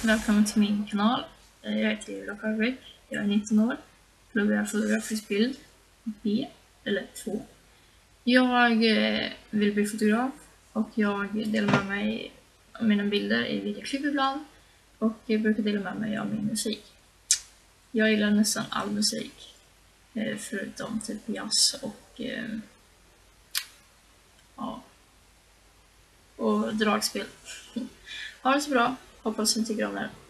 Välkommen till min kanal. Jag heter Julia Sjöberg. Jag är 19 år. Pluggar fotografisk bild B eller 2. Jag vill bli fotograf och jag delar med mig av mina bilder i videoklipp ibland. Och jag brukar dela med mig av min musik. Jag gillar nästan all musik. Förutom typ jazz och dragspel. Ha det så bra. Hoppas ni tycker om det här.